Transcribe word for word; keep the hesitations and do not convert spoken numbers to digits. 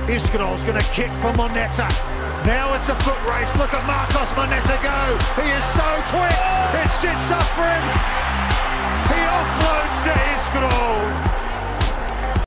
Iscarol's going to kick for Moneta. Now it's a foot race. Look at Marcos Moneta go. He is so quick. It sits up for him.